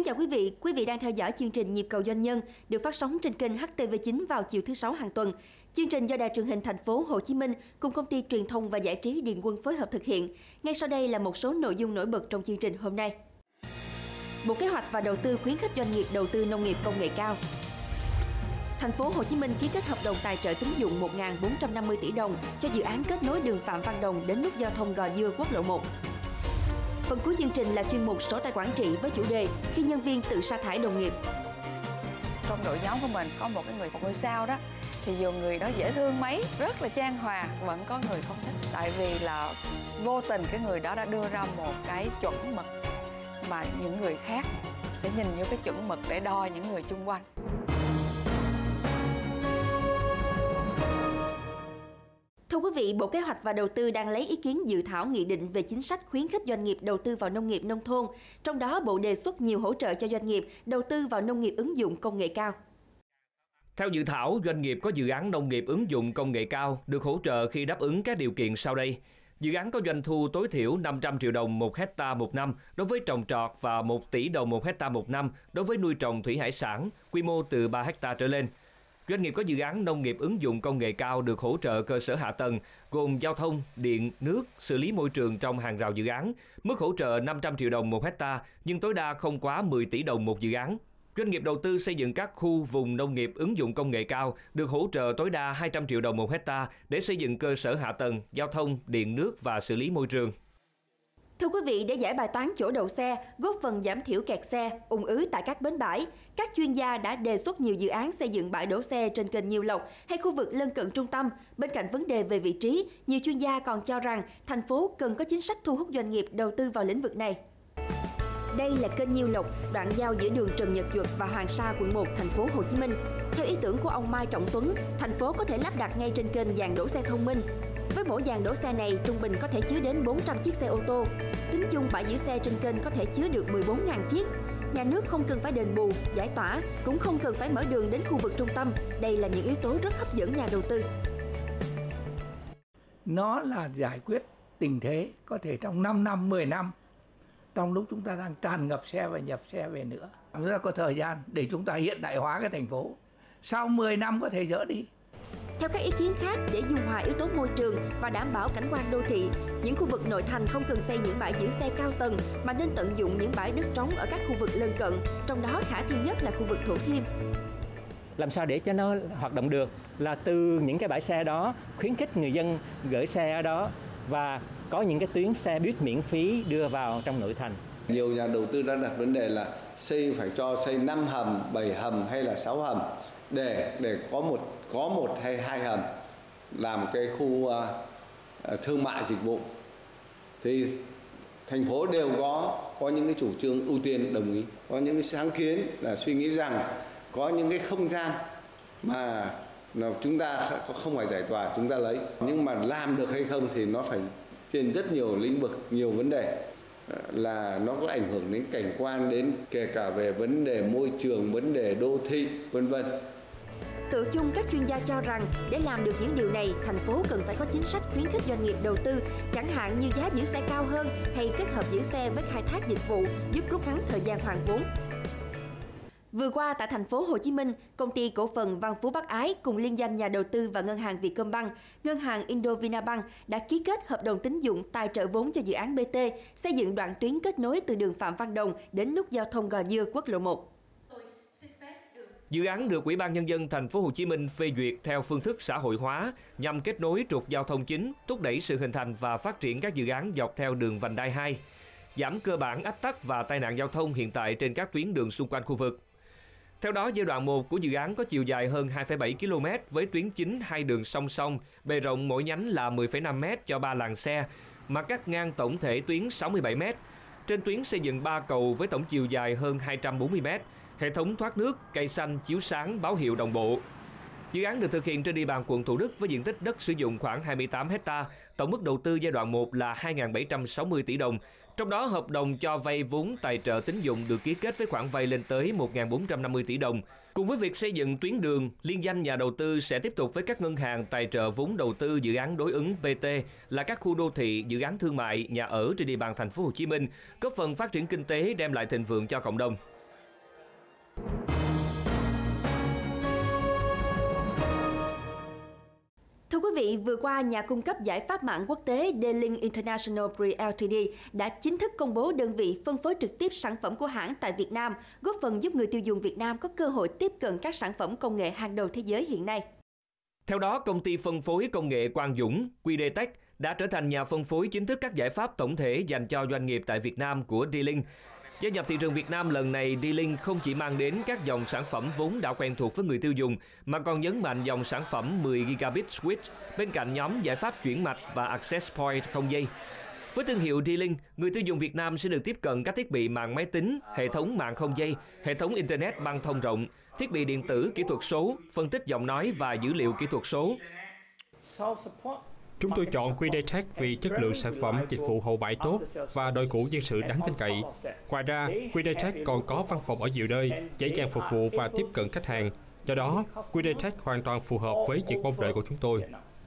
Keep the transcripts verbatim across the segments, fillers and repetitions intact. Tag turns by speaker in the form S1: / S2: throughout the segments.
S1: Kính chào quý vị, quý vị đang theo dõi chương trình Nhịp cầu doanh nhân được phát sóng trên kênh H T V chín vào chiều thứ sáu hàng tuần. Chương trình do Đài truyền hình Thành phố Hồ Chí Minh cùng công ty truyền thông và giải trí Điền Quân phối hợp thực hiện. Ngay sau đây là một số nội dung nổi bật trong chương trình hôm nay. Bộ Kế hoạch và Đầu tư khuyến khích doanh nghiệp đầu tư nông nghiệp công nghệ cao. Thành phố Hồ Chí Minh ký kết hợp đồng tài trợ tín dụng một nghìn bốn trăm năm mươi tỷ đồng cho dự án kết nối đường Phạm Văn Đồng đến nút giao thông Gò Dưa quốc lộ một. Phần cuối chương trình là chuyên mục sổ tay quản trị với chủ đề khi nhân viên tự sa thải đồng nghiệp.
S2: Trong đội nhóm của mình có một cái người một ngôi sao đó, thì dù người đó dễ thương mấy, rất là chan hòa, vẫn có người không thích. Tại vì là vô tình cái người đó đã đưa ra một cái chuẩn mực mà những người khác sẽ nhìn vô cái chuẩn mực để đo những người xung quanh.
S1: Thưa quý vị, Bộ Kế hoạch và Đầu tư đang lấy ý kiến dự thảo nghị định về chính sách khuyến khích doanh nghiệp đầu tư vào nông nghiệp nông thôn. Trong đó, Bộ đề xuất nhiều hỗ trợ cho doanh nghiệp đầu tư vào nông nghiệp ứng dụng công nghệ cao.
S3: Theo dự thảo, doanh nghiệp có dự án nông nghiệp ứng dụng công nghệ cao được hỗ trợ khi đáp ứng các điều kiện sau đây. Dự án có doanh thu tối thiểu năm trăm triệu đồng một hectare một năm đối với trồng trọt và một tỷ đồng một hectare một năm đối với nuôi trồng thủy hải sản, quy mô từ ba hectare trở lên. Doanh nghiệp có dự án nông nghiệp ứng dụng công nghệ cao được hỗ trợ cơ sở hạ tầng gồm giao thông, điện, nước, xử lý môi trường trong hàng rào dự án, mức hỗ trợ năm trăm triệu đồng một hectare nhưng tối đa không quá mười tỷ đồng một dự án. Doanh nghiệp đầu tư xây dựng các khu vùng nông nghiệp ứng dụng công nghệ cao được hỗ trợ tối đa hai trăm triệu đồng một hectare để xây dựng cơ sở hạ tầng, giao thông, điện, nước và xử lý môi trường.
S1: Thưa quý vị, để giải bài toán chỗ đậu xe, góp phần giảm thiểu kẹt xe, ùn ứ tại các bến bãi, các chuyên gia đã đề xuất nhiều dự án xây dựng bãi đỗ xe trên kênh Nhiêu Lộc hay khu vực lân cận trung tâm. Bên cạnh vấn đề về vị trí, nhiều chuyên gia còn cho rằng thành phố cần có chính sách thu hút doanh nghiệp đầu tư vào lĩnh vực này. Đây là kênh Nhiêu Lộc, đoạn giao giữa đường Trần Nhật Duật và Hoàng Sa, quận một, thành phố Hồ Chí Minh. Theo ý tưởng của ông Mai Trọng Tuấn, thành phố có thể lắp đặt ngay trên kênh dàn đỗ xe thông minh. Với mỗi dàn đỗ xe này, trung bình có thể chứa đến bốn trăm chiếc xe ô tô. Tính chung bãi giữ xe trên kênh có thể chứa được mười bốn nghìn chiếc. Nhà nước không cần phải đền bù, giải tỏa, cũng không cần phải mở đường đến khu vực trung tâm. Đây là những yếu tố rất hấp dẫn nhà đầu tư.
S4: Nó là giải quyết tình thế có thể trong năm năm, mười năm. Trong lúc chúng ta đang tràn ngập xe và nhập xe về nữa. Chúng ta có thời gian để chúng ta hiện đại hóa cái thành phố. Sau mười năm có thể dỡ đi.
S1: Theo các ý kiến khác, để dung hòa yếu tố môi trường và đảm bảo cảnh quan đô thị, những khu vực nội thành không cần xây những bãi giữ xe cao tầng mà nên tận dụng những bãi đất trống ở các khu vực lân cận, trong đó khả thi nhất là khu vực Thủ Thiêm.
S5: Làm sao để cho nó hoạt động được là từ những cái bãi xe đó khuyến khích người dân gửi xe ở đó và có những cái tuyến xe buýt miễn phí đưa vào trong nội thành.
S6: Nhiều nhà đầu tư đã đặt vấn đề là xây phải cho xây năm hầm, bảy hầm hay là sáu hầm để để có một có một hay hai hầm làm cái khu uh, thương mại dịch vụ. Thì thành phố đều có có những cái chủ trương ưu tiên đồng ý, có những cái sáng kiến là suy nghĩ rằng có những cái không gian mà chúng ta không phải giải tỏa chúng ta lấy, nhưng mà làm được hay không thì nó phải trên rất nhiều lĩnh vực, nhiều vấn đề, là nó có ảnh hưởng đến cảnh quan, đến kể cả về vấn đề môi trường, vấn đề đô thị, vân vân.
S1: Tự chung, các chuyên gia cho rằng để làm được những điều này, thành phố cần phải có chính sách khuyến khích doanh nghiệp đầu tư, chẳng hạn như giá giữ xe cao hơn hay kết hợp giữ xe với khai thác dịch vụ giúp rút ngắn thời gian hoàn vốn. Vừa qua tại thành phố Hồ Chí Minh, công ty cổ phần Văn Phú Bắc Ái cùng liên danh nhà đầu tư và ngân hàng Vietcombank, ngân hàng Indovinabank đã ký kết hợp đồng tín dụng tài trợ vốn cho dự án bê tê xây dựng đoạn tuyến kết nối từ đường Phạm Văn Đồng đến nút giao thông Gò Dưa quốc lộ một.
S3: Dự án được Ủy ban Nhân dân Thành phố Hồ Chí Minh phê duyệt theo phương thức xã hội hóa nhằm kết nối trục giao thông chính, thúc đẩy sự hình thành và phát triển các dự án dọc theo đường vành đai hai, giảm cơ bản ách tắc và tai nạn giao thông hiện tại trên các tuyến đường xung quanh khu vực. Theo đó, giai đoạn một của dự án có chiều dài hơn hai phẩy bảy ki lô mét với tuyến chính hai đường song song, bề rộng mỗi nhánh là mười phẩy năm mét cho ba làn xe, mặt cắt ngang tổng thể tuyến sáu mươi bảy mét. Trên tuyến xây dựng ba cầu với tổng chiều dài hơn hai trăm bốn mươi mét, hệ thống thoát nước, cây xanh, chiếu sáng, báo hiệu đồng bộ. Dự án được thực hiện trên địa bàn quận Thủ Đức với diện tích đất sử dụng khoảng hai mươi tám hectare, tổng mức đầu tư giai đoạn một là hai nghìn bảy trăm sáu mươi tỷ đồng. Trong đó, hợp đồng cho vay vốn tài trợ tín dụng được ký kết với khoản vay lên tới một nghìn bốn trăm năm mươi tỷ đồng. Cùng với việc xây dựng tuyến đường, liên danh nhà đầu tư sẽ tiếp tục với các ngân hàng tài trợ vốn đầu tư dự án đối ứng bê tê là các khu đô thị, dự án thương mại, nhà ở trên địa bàn thành phố Hồ Chí Minh, góp phần phát triển kinh tế, đem lại thịnh vượng cho cộng đồng.
S1: quý vị, vừa qua, nhà cung cấp giải pháp mạng quốc tế D-Link International Pre Ltd đã chính thức công bố đơn vị phân phối trực tiếp sản phẩm của hãng tại Việt Nam, góp phần giúp người tiêu dùng Việt Nam có cơ hội tiếp cận các sản phẩm công nghệ hàng đầu thế giới hiện nay.
S3: Theo đó, công ty phân phối công nghệ Quang Dũng, quy đê Tech, đã trở thành nhà phân phối chính thức các giải pháp tổng thể dành cho doanh nghiệp tại Việt Nam của D-Link. Gia nhập thị trường Việt Nam lần này, D-Link không chỉ mang đến các dòng sản phẩm vốn đã quen thuộc với người tiêu dùng, mà còn nhấn mạnh dòng sản phẩm mười gigabit switch bên cạnh nhóm giải pháp chuyển mạch và access point không dây. Với thương hiệu D-Link, người tiêu dùng Việt Nam sẽ được tiếp cận các thiết bị mạng máy tính, hệ thống mạng không dây, hệ thống Internet băng thông rộng, thiết bị điện tử kỹ thuật số, phân tích giọng nói và dữ liệu kỹ thuật số.
S7: Chúng tôi chọn quy đê Tech vì chất lượng sản phẩm, dịch vụ hậu bãi tốt và đội ngũ nhân sự đáng tin cậy. Ngoài ra, quy đê Tech còn có văn phòng ở nhiều nơi, dễ dàng phục vụ và tiếp cận khách hàng. Do đó, quy đê Tech hoàn toàn phù hợp với những mong đợi của chúng tôi.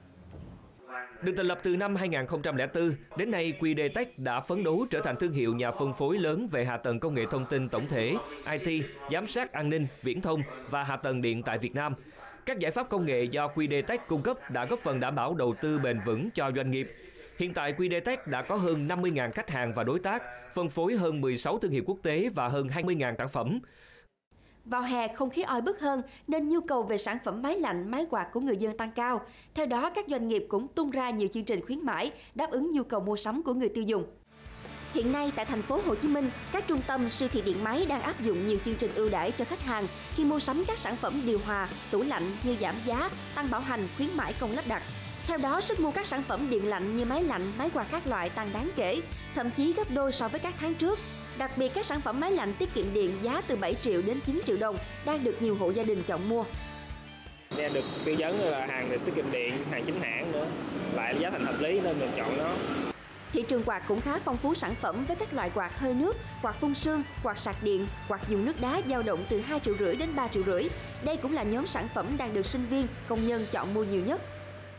S3: Được thành lập từ năm hai nghìn không trăm lẻ bốn, đến nay quy đê Tech đã phấn đấu trở thành thương hiệu nhà phân phối lớn về hạ tầng công nghệ thông tin tổng thể, I T, giám sát an ninh, viễn thông và hạ tầng điện tại Việt Nam. Các giải pháp công nghệ do quy đê Tech cung cấp đã góp phần đảm bảo đầu tư bền vững cho doanh nghiệp. Hiện tại, quy đê Tech đã có hơn năm mươi nghìn khách hàng và đối tác, phân phối hơn mười sáu thương hiệu quốc tế và hơn hai mươi nghìn sản phẩm.
S1: Vào hè, không khí oi bức hơn nên nhu cầu về sản phẩm máy lạnh, máy quạt của người dân tăng cao. Theo đó, các doanh nghiệp cũng tung ra nhiều chương trình khuyến mãi đáp ứng nhu cầu mua sắm của người tiêu dùng. Hiện nay tại thành phố Hồ Chí Minh, các trung tâm siêu thị điện máy đang áp dụng nhiều chương trình ưu đãi cho khách hàng khi mua sắm các sản phẩm điều hòa, tủ lạnh như giảm giá, tăng bảo hành, khuyến mãi công lắp đặt. Theo đó, sức mua các sản phẩm điện lạnh như máy lạnh, máy quạt các loại tăng đáng kể, thậm chí gấp đôi so với các tháng trước. Đặc biệt, các sản phẩm máy lạnh tiết kiệm điện giá từ bảy triệu đến chín triệu đồng đang được nhiều hộ gia đình chọn mua.
S8: Em được tư vấn là hàng được tiết kiệm điện, hàng chính hãng nữa, lại giá thành hợp lý nên mình chọn nó.
S1: Thị trường quạt cũng khá phong phú sản phẩm với các loại quạt hơi nước, quạt phun sương, quạt sạc điện, quạt dùng nước đá dao động từ hai triệu rưỡi đến ba triệu rưỡi. Đây cũng là nhóm sản phẩm đang được sinh viên, công nhân chọn mua nhiều nhất.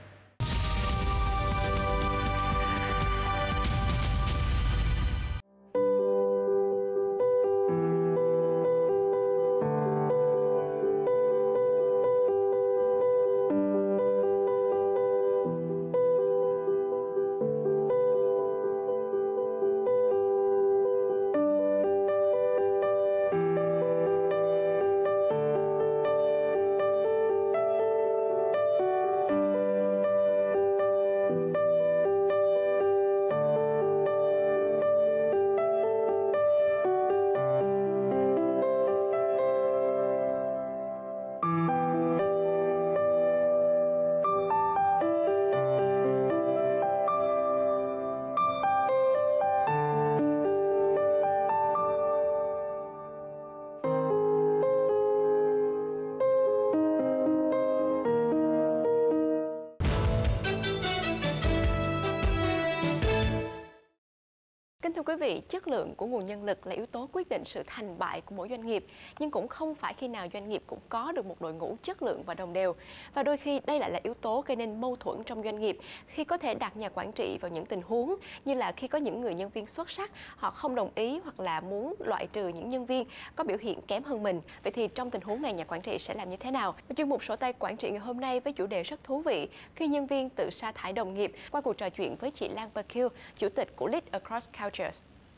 S9: Thưa quý vị, chất lượng của nguồn nhân lực là yếu tố quyết định sự thành bại của mỗi doanh nghiệp, nhưng cũng không phải khi nào doanh nghiệp cũng có được một đội ngũ chất lượng và đồng đều. Và đôi khi đây lại là yếu tố gây nên mâu thuẫn trong doanh nghiệp khi có thể đặt nhà quản trị vào những tình huống như là khi có những người nhân viên xuất sắc, họ không đồng ý hoặc là muốn loại trừ những nhân viên có biểu hiện kém hơn mình. Vậy thì trong tình huống này nhà quản trị sẽ làm như thế nào? Chuyên mục Sổ tay quản trị ngày hôm nay với chủ đề rất thú vị khi nhân viên tự sa thải đồng nghiệp, qua cuộc trò chuyện với chị Lan Perkil, chủ tịch của Lead Across Cultures.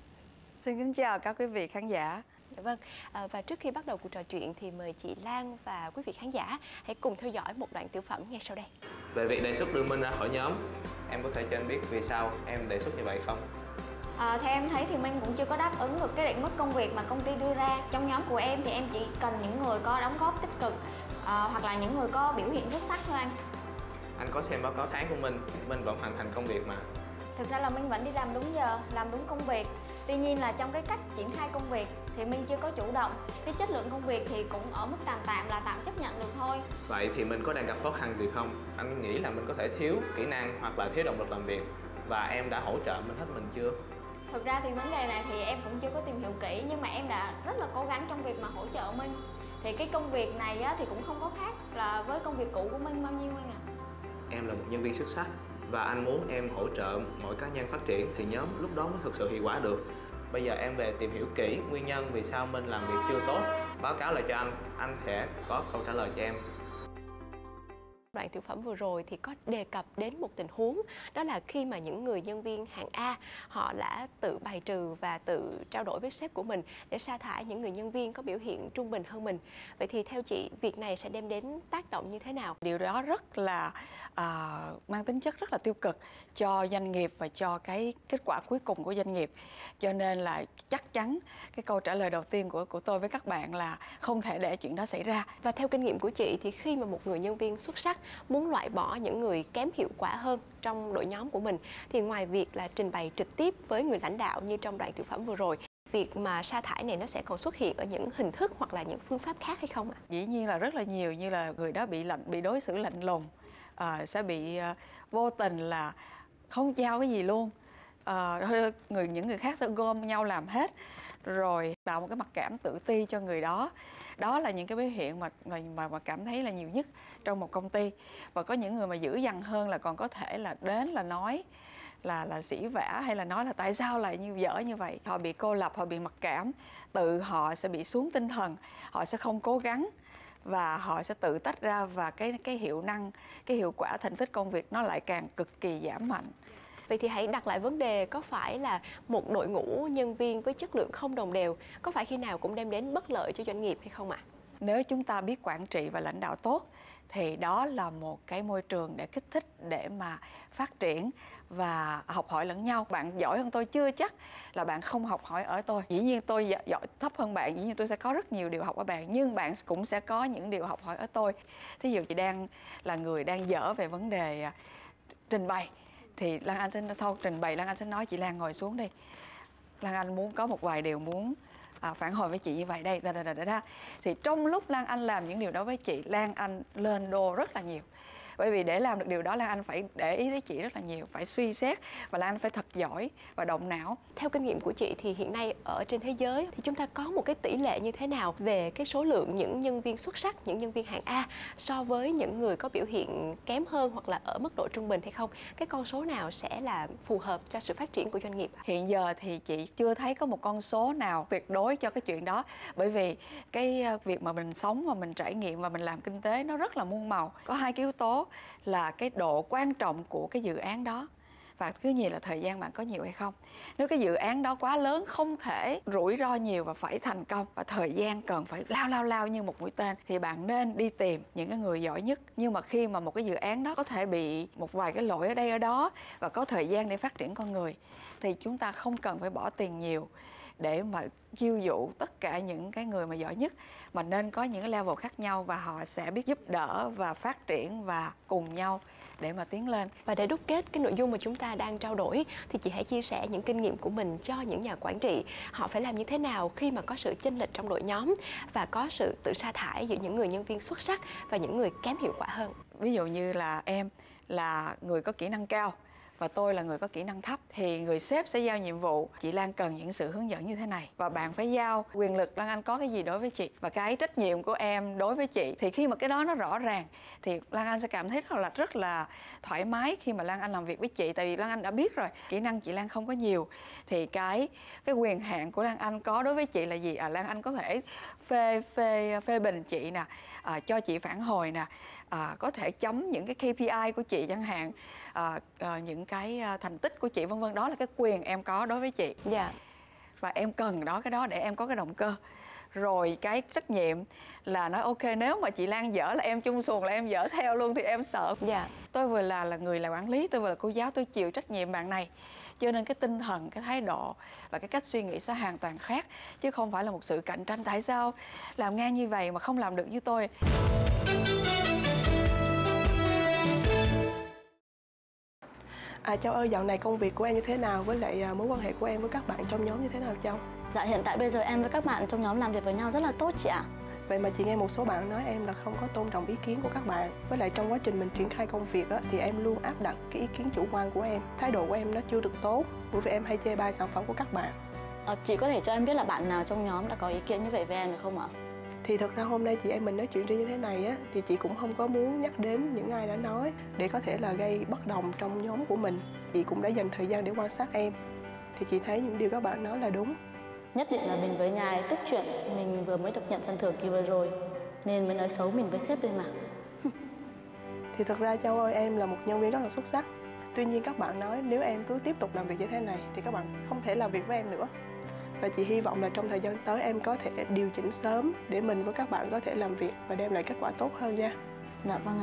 S2: Xin kính chào các quý vị khán giả.
S9: Dạ vâng, à, và trước khi bắt đầu cuộc trò chuyện thì mời chị Lan và quý vị khán giả hãy cùng theo dõi một đoạn tiểu phẩm ngay sau đây.
S10: Về việc đề xuất đưa Minh ra khỏi nhóm, em có thể cho anh biết vì sao em đề xuất như vậy không?
S11: À, theo em thấy thì Minh cũng chưa có đáp ứng được cái định mức công việc mà công ty đưa ra. Trong nhóm của em thì em chỉ cần những người có đóng góp tích cực à, hoặc là những người có biểu hiện xuất sắc thôi anh.
S10: Anh có xem báo cáo tháng của mình, Minh vẫn hoàn thành công việc mà.
S11: Thực ra là Minh vẫn đi làm đúng giờ, làm đúng công việc. Tuy nhiên là trong cái cách triển khai công việc thì Minh chưa có chủ động. Cái chất lượng công việc thì cũng ở mức tạm tạm là tạm chấp nhận được thôi.
S10: Vậy thì mình có đang gặp khó khăn gì không? Anh nghĩ là mình có thể thiếu kỹ năng hoặc là thiếu động lực làm việc. Và em đã hỗ trợ mình hết mình chưa?
S11: Thực ra thì vấn đề này thì em cũng chưa có tìm hiểu kỹ, nhưng mà em đã rất là cố gắng trong việc mà hỗ trợ Minh. Thì cái công việc này á, thì cũng không có khác là với công việc cũ của Minh bao nhiêu anh ạ.
S10: Em là một nhân viên xuất sắc và anh muốn em hỗ trợ mỗi cá nhân phát triển thì nhóm lúc đó mới thực sự hiệu quả được. Bây giờ em về tìm hiểu kỹ nguyên nhân vì sao Minh làm việc chưa tốt, báo cáo lại cho anh, anh sẽ có câu trả lời cho em.
S9: đoạn tiểu phẩm vừa rồi thì có đề cập đến một tình huống, đó là khi mà những người nhân viên hạng A họ đã tự bài trừ và tự trao đổi với sếp của mình để sa thải những người nhân viên có biểu hiện trung bình hơn mình. Vậy thì theo chị, việc này sẽ đem đến tác động như thế nào?
S2: Điều đó rất là à, mang tính chất rất là tiêu cực cho doanh nghiệp và cho cái kết quả cuối cùng của doanh nghiệp. Cho nên là chắc chắn cái câu trả lời đầu tiên của của tôi với các bạn là không thể để chuyện đó xảy ra.
S9: Và theo kinh nghiệm của chị thì khi mà một người nhân viên xuất sắc muốn loại bỏ những người kém hiệu quả hơn trong đội nhóm của mình, thì ngoài việc là trình bày trực tiếp với người lãnh đạo như trong đoạn tiểu phẩm vừa rồi, việc mà sa thải này nó sẽ còn xuất hiện ở những hình thức hoặc là những phương pháp khác hay không ạ?
S2: Dĩ nhiên là rất là nhiều, như là người đó bị lạnh, bị đối xử lạnh lùng, à, sẽ bị à, vô tình là không giao cái gì luôn, à, người những người khác sẽ gom nhau làm hết, rồi tạo một cái mặc cảm tự ti cho người đó. Đó là những cái biểu hiện mà mà mà cảm thấy là nhiều nhất trong một công ty. Và có những người mà dữ dằn hơn là còn có thể là đến là nói là là sỉ vả hay là nói là tại sao lại như dở như vậy. Họ bị cô lập, họ bị mặc cảm, tự họ sẽ bị xuống tinh thần, họ sẽ không cố gắng và họ sẽ tự tách ra, và cái cái hiệu năng, cái hiệu quả thành tích công việc nó lại càng cực kỳ giảm mạnh.
S9: Vậy thì hãy đặt lại vấn đề, có phải là một đội ngũ nhân viên với chất lượng không đồng đều có phải khi nào cũng đem đến bất lợi cho doanh nghiệp hay không ạ?
S2: Nếu chúng ta biết quản trị và lãnh đạo tốt thì đó là một cái môi trường để kích thích, để mà phát triển và học hỏi lẫn nhau. Bạn giỏi hơn tôi chưa chắc là bạn không học hỏi ở tôi. Dĩ nhiên tôi giỏi thấp hơn bạn, dĩ nhiên tôi sẽ có rất nhiều điều học ở bạn, nhưng bạn cũng sẽ có những điều học hỏi ở tôi. Thí dụ chị đang là người đang dở về vấn đề trình bày, thì Lan Anh sẽ sau trình bày Lan Anh sẽ nói chị Lan ngồi xuống đi, Lan Anh muốn có một vài điều muốn à, phản hồi với chị như vậy đây, đa, đa, đa, đa, đa. Thì trong lúc Lan Anh làm những điều đó với chị, Lan Anh lên đô rất là nhiều. Bởi vì để làm được điều đó Lan Anh phải để ý tới chị rất là nhiều, phải suy xét, và Lan Anh phải thật giỏi và động não.
S9: Theo kinh nghiệm của chị thì hiện nay ở trên thế giới thì chúng ta có một cái tỷ lệ như thế nào về cái số lượng những nhân viên xuất sắc, những nhân viên hạng A so với những người có biểu hiện kém hơn hoặc là ở mức độ trung bình hay không? Cái con số nào sẽ là phù hợp cho sự phát triển của doanh nghiệp?
S2: Hiện giờ thì chị chưa thấy có một con số nào tuyệt đối cho cái chuyện đó. Bởi vì cái việc mà mình sống và mình trải nghiệm và mình làm kinh tế nó rất là muôn màu. Có hai cái yếu tố là cái độ quan trọng của cái dự án đó, và thứ nhì là thời gian bạn có nhiều hay không. Nếu cái dự án đó quá lớn, không thể rủi ro nhiều và phải thành công, và thời gian cần phải lao lao lao như một mũi tên, thì bạn nên đi tìm những cái người giỏi nhất. Nhưng mà khi mà một cái dự án đó có thể bị một vài cái lỗi ở đây ở đó và có thời gian để phát triển con người, thì chúng ta không cần phải bỏ tiền nhiều để mà chiêu dụ tất cả những cái người mà giỏi nhất, mà nên có những cái level khác nhau, và họ sẽ biết giúp đỡ và phát triển và cùng nhau để mà tiến lên.
S9: Và để đúc kết cái nội dung mà chúng ta đang trao đổi thì chị hãy chia sẻ những kinh nghiệm của mình cho những nhà quản trị. Họ phải làm như thế nào khi mà có sự chênh lệch trong đội nhóm và có sự tự sa thải giữa những người nhân viên xuất sắc và những người kém hiệu quả hơn.
S2: Ví dụ như là em là người có kỹ năng cao và tôi là người có kỹ năng thấp, thì người sếp sẽ giao nhiệm vụ chị Lan cần những sự hướng dẫn như thế này, và bạn phải giao quyền lực Lan Anh có cái gì đối với chị và cái trách nhiệm của em đối với chị. Thì khi mà cái đó nó rõ ràng thì Lan Anh sẽ cảm thấy rất là rất là thoải mái khi mà Lan Anh làm việc với chị, tại vì Lan Anh đã biết rồi kỹ năng chị Lan không có nhiều, thì cái cái quyền hạn của Lan Anh có đối với chị là gì? À, Lan Anh có thể phê phê phê bình chị nè, à, cho chị phản hồi nè, à, có thể chấm những cái K P I của chị chẳng hạn, à, à, những cái thành tích của chị vân vân. Đó là cái quyền em có đối với chị.
S9: Dạ. Yeah.
S2: Và em cần đó cái đó để em có cái động cơ. Rồi cái trách nhiệm là nói ok, nếu mà chị Lan dở là em chung xuồng, là em dở theo luôn thì em sợ.
S9: Dạ. Yeah.
S2: Tôi vừa là là người là quản lý, tôi vừa là cô giáo, tôi chịu trách nhiệm bạn này. Cho nên cái tinh thần, cái thái độ và cái cách suy nghĩ sẽ hoàn toàn khác, chứ không phải là một sự cạnh tranh. Tại sao làm ngang như vậy mà không làm được như tôi?
S12: À, Châu ơi, dạo này công việc của em như thế nào, với lại mối quan hệ của em với các bạn trong nhóm như thế nào Châu?
S13: Dạ, hiện tại bây giờ em với các bạn trong nhóm làm việc với nhau rất là tốt chị ạ.
S12: Vậy mà chị nghe một số bạn nói em là không có tôn trọng ý kiến của các bạn. Với lại trong quá trình mình triển khai công việc á, thì em luôn áp đặt cái ý kiến chủ quan của em. Thái độ của em nó chưa được tốt, bởi vì em hay chê bai sản phẩm của các bạn.
S13: À, chị có thể cho em biết là bạn nào trong nhóm đã có ý kiến như vậy với em được không ạ?
S12: Thì thật ra hôm nay chị em mình nói chuyện riêng như thế này á, thì chị cũng không có muốn nhắc đến những ai đã nói để có thể là gây bất đồng trong nhóm của mình. Chị cũng đã dành thời gian để quan sát em, thì chị thấy những điều các bạn nói là đúng.
S13: Nhất định là mình với nhà ấy, tức chuyện mình vừa mới được nhận phần thưởng kỳ vừa rồi nên mới nói xấu mình với sếp đây mà.
S12: Thì thực ra Châu ơi, em là một nhân viên rất là xuất sắc. Tuy nhiên các bạn nói nếu em cứ tiếp tục làm việc như thế này thì các bạn không thể làm việc với em nữa. Và chị hy vọng là trong thời gian tới em có thể điều chỉnh sớm để mình với các bạn có thể làm việc và đem lại kết quả tốt hơn nha.
S13: Dạ vâng ạ.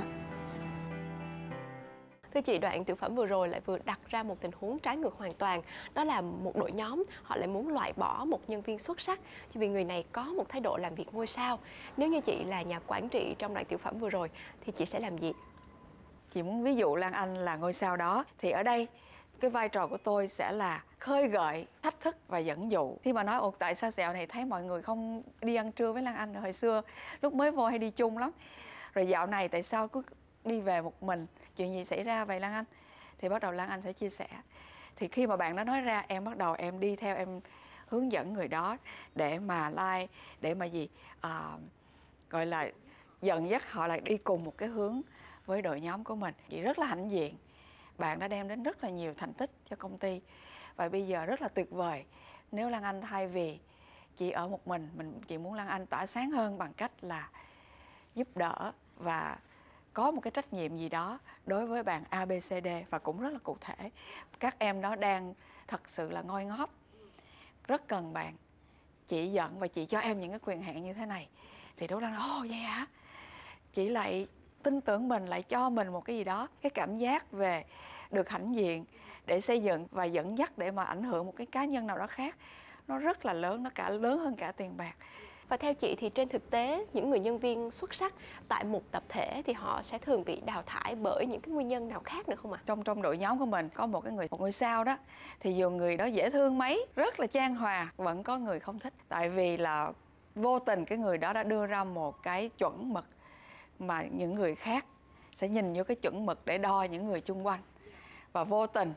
S9: Thưa chị, đoạn tiểu phẩm vừa rồi lại vừa đặt ra một tình huống trái ngược hoàn toàn. Đó là một đội nhóm, họ lại muốn loại bỏ một nhân viên xuất sắc chỉ vì người này có một thái độ làm việc ngôi sao. Nếu như chị là nhà quản trị trong đoạn tiểu phẩm vừa rồi thì chị sẽ làm gì?
S2: Chị muốn ví dụ Lan Anh là ngôi sao đó, thì ở đây cái vai trò của tôi sẽ là khơi gợi, thách thức và dẫn dụ. Khi mà nói ồ tại sao dạo này thấy mọi người không đi ăn trưa với Lan Anh, hồi xưa lúc mới vô hay đi chung lắm, rồi dạo này tại sao cứ đi về một mình, chuyện gì xảy ra vậy Lan Anh? Thì bắt đầu Lan Anh sẽ chia sẻ. Thì khi mà bạn đó nói ra, em bắt đầu em đi theo, em hướng dẫn người đó để mà like, để mà gì à, gọi là dẫn dắt họ lại đi cùng một cái hướng với đội nhóm của mình. Chị rất là hãnh diện, bạn đã đem đến rất là nhiều thành tích cho công ty. Và bây giờ rất là tuyệt vời nếu Lan Anh thay vì chị ở một mình, mình chị muốn Lan Anh tỏa sáng hơn bằng cách là giúp đỡ và có một cái trách nhiệm gì đó đối với bạn a bê xê đê, và cũng rất là cụ thể. Các em đó đang thật sự là ngoi ngóp, rất cần bạn chỉ dẫn và chị cho em những cái quyền hạn như thế này. Thì Đỗ Lan nói, ồ vậy hả? Chị lại tin tưởng mình, lại cho mình một cái gì đó, cái cảm giác về được hãnh diện để xây dựng và dẫn dắt để mà ảnh hưởng một cái cá nhân nào đó khác, nó rất là lớn, nó cả lớn hơn cả tiền bạc.
S9: Và theo chị thì trên thực tế những người nhân viên xuất sắc tại một tập thể thì họ sẽ thường bị đào thải bởi những cái nguyên nhân nào khác nữa không ạ?
S2: Trong trong đội nhóm của mình có một cái người một ngôi sao đó, thì dù người đó dễ thương mấy, rất là chan hòa, vẫn có người không thích. Tại vì là vô tình cái người đó đã đưa ra một cái chuẩn mực mà những người khác sẽ nhìn vô cái chuẩn mực để đo những người chung quanh. Và vô tình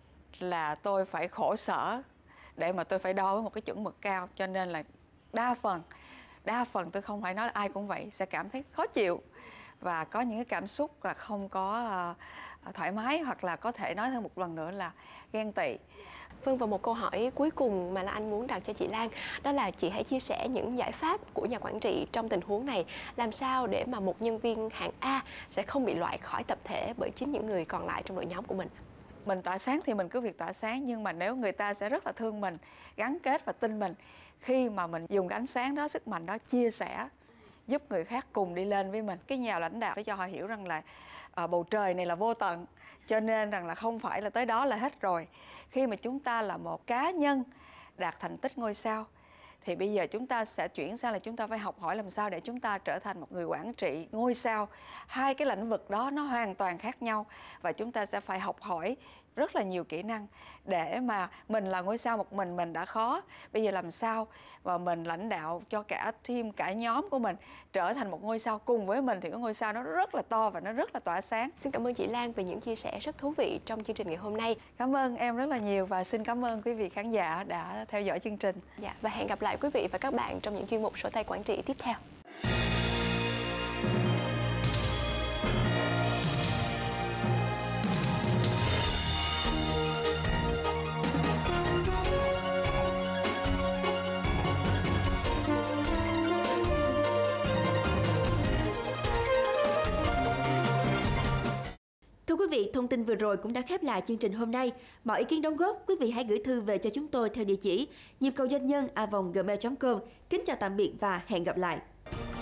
S2: là tôi phải khổ sở để mà tôi phải đo với một cái chuẩn mực cao. Cho nên là đa phần, đa phần tôi không phải nói là ai cũng vậy, sẽ cảm thấy khó chịu và có những cái cảm xúc là không có uh, thoải mái, hoặc là có thể nói thêm một lần nữa là ghen tị.
S9: Vâng, và một câu hỏi cuối cùng mà là anh muốn đặt cho chị Lan, đó là chị hãy chia sẻ những giải pháp của nhà quản trị trong tình huống này, làm sao để mà một nhân viên hạng A sẽ không bị loại khỏi tập thể bởi chính những người còn lại trong đội nhóm của mình.
S2: Mình tỏa sáng thì mình cứ việc tỏa sáng, nhưng mà nếu người ta sẽ rất là thương mình, gắn kết và tin mình khi mà mình dùng cái ánh sáng đó, sức mạnh đó chia sẻ, giúp người khác cùng đi lên với mình. Cái nhà lãnh đạo phải cho họ hiểu rằng là uh, bầu trời này là vô tận, cho nên rằng là không phải là tới đó là hết rồi. Khi mà chúng ta là một cá nhân đạt thành tích ngôi sao, thì bây giờ chúng ta sẽ chuyển sang là chúng ta phải học hỏi làm sao để chúng ta trở thành một người quản trị ngôi sao. Hai cái lĩnh vực đó nó hoàn toàn khác nhau, và chúng ta sẽ phải học hỏi rất là nhiều kỹ năng để mà mình là ngôi sao một mình mình đã khó, bây giờ làm sao mà mình lãnh đạo cho cả team, cả nhóm của mình trở thành một ngôi sao cùng với mình, thì cái ngôi sao nó rất là to và nó rất là tỏa sáng.
S9: Xin cảm ơn chị Lan về những chia sẻ rất thú vị trong chương trình ngày hôm nay.
S2: Cảm ơn em rất là nhiều và xin cảm ơn quý vị khán giả đã theo dõi chương trình.
S9: Dạ, và hẹn gặp lại quý vị và các bạn trong những chuyên mục Sổ tay quản trị tiếp theo.
S1: Thưa quý vị, thông tin vừa rồi cũng đã khép lại chương trình hôm nay. Mọi ý kiến đóng góp, quý vị hãy gửi thư về cho chúng tôi theo địa chỉ nhịp cầu doanh nhân a vòng gmail chấm com. Kính chào tạm biệt và hẹn gặp lại.